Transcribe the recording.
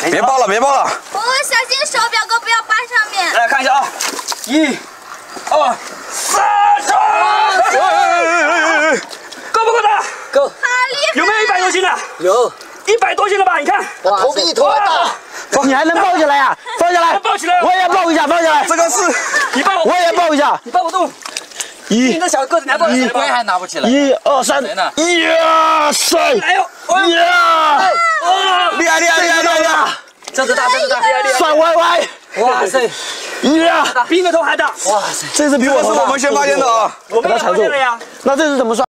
别抱了，别抱了。 我小心手表哥不要扒上面。 来看一下啊，1、2、3，冲！够不够大？ 够。 好厉害！ 有没有100多斤的？ 有 100多斤了吧？你看， 我头比你头还大。 你还能抱起来呀？抱起来！ 抱起来！ 我也抱一下，抱起来！ 这个是， 你抱我也抱一下。 你抱不动。你这小个子拿抱起来吧。 还拿不起来。 1、2、3，呀塞！ 来哟！ 呀！ 厉害厉害厉害厉害厉害！ 这只大，这只大。 转歪歪！ 哇塞！ 呀！ 比你的头还大！ 哇塞！ 这是比我头大。 这是我们先发现的啊。 我们也发现了呀。 那这是怎么算？